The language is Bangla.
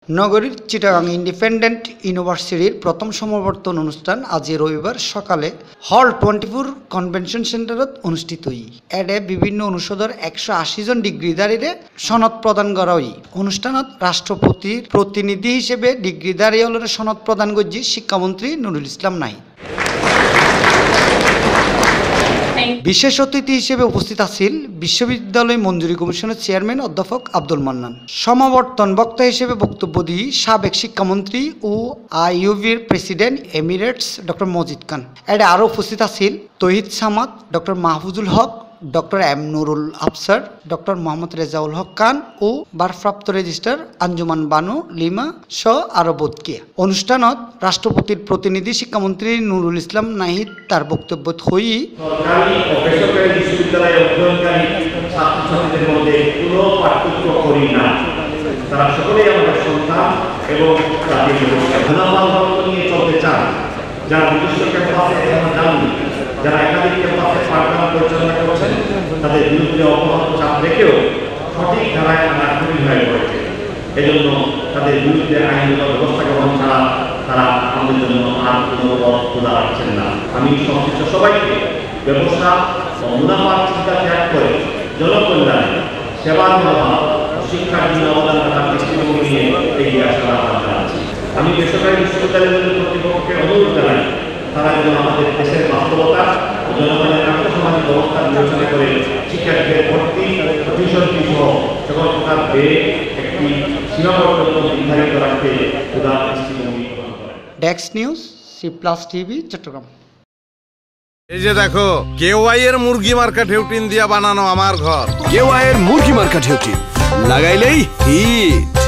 নগরীর চিটাগাং ইন্ডিপেন্ডেন্ট ইউনিভার্সিটির প্রথম সমাবর্তন অনুষ্ঠান আজি রবিবার সকালে হল 24 কনভেনশন সেন্টারত অনুষ্ঠিত হই। এডে বিভিন্ন অনুষদর 180 জন ডিগ্রিধারীরে সনদ প্রদান করা হই। অনুষ্ঠানত রাষ্ট্রপতির প্রতিনিধি হিসেবে ডিগ্রিধারী হলরে সনদ প্রদান করছি শিক্ষামন্ত্রী নুরুল ইসলাম নাহিদ। বিশেষ অতিথি হিসেবে উপস্থিত আছেন বিশ্ববিদ্যালয় মঞ্জুরি কমিশনের চেয়ারম্যান অধ্যাপক আব্দুল মান্নান। সমাবর্তন বক্তা হিসেবে বক্তব্য দিয়ে সাবেক শিক্ষামন্ত্রী ও আইইউবির president emeritus doctor Majid Khan. এর আরও উপস্থিত আছেন Tohid Samad, doctor Mahfuzul Haque, doctor M Nurul Afsar, doctor Mohammad Rezaul Haque Khan ও ভারপ্রাপ্ত রেজিস্ট্রার আঞ্জুমান বানু লিমা সহ আরো বোধকে। অনুষ্ঠানত রাষ্ট্রপতির প্রতিনিধি শিক্ষামন্ত্রী নুরুল ইসলাম নাহিদ তার বক্তব্য হই সরকারি ও বেসরকারি বিশ্ববিদ্যালয়ে অধ্যয়নকারী ছাত্রছাত্রীদের মধ্যে কোনো পার্থক্য করি না। তারা সকলেই আমাদের সন্তান এবং জাতির ধর্ম নিয়ে চলতে চান। যারা নিজস্ব ক্যাম্পাসে এখনো যাননি, যারা একাধিক ক্যাম্পাসে পাঠদান পরিচালনা করছেন, তাদের বিরুদ্ধে অপরাধ চাপ রেখেও সঠিক ধারায় আনা খুবই হয়ে পড়েছে। এজন্য তাদের বিরুদ্ধে আইনগত ব্যবস্থা গ্রহণ ছাড়া তারা আমাদের জন্য আর কোনো পথ খোলা রাখছেন না। আমি সংশ্লিষ্ট সবাইকে ব্যবসা ও মুনাফার চিন্তা ত্যাগ করে জনকল্যাণে সেবার মনোভাব শিক্ষার জন্য অবদান রাখার দৃষ্টিভঙ্গি নিয়ে এগিয়ে আসার আহ্বান জানাচ্ছি। আমি বেসরকারি বিশ্ববিদ্যালয়গুলোর কর্তৃপক্ষকে অনুরোধ জানাই, তারা যেন আমাদের দেশের বাস্তবতা ও জনগণের আর্থসামাজিক ব্যবস্থা বিবেচনা করে শিক্ষার্থীদের ভর্তি টিউশন ফি সহ সকল প্রকার ব্যয়ে একটি সীমাবদ্ধ নির্ধারিত রাখতে উদার দৃষ্টিভঙ্গি গ্রহণ করেন। Desk news C+ TV Chattogram. এই যে দেখো, কেওয়াই এর মুরগি মার্কা ঢেউটিন দিয়া বানানো আমার ঘর। কেওয়াই এর মুরগি মার্কা ঢেউটিন লাগাইলেই হিট।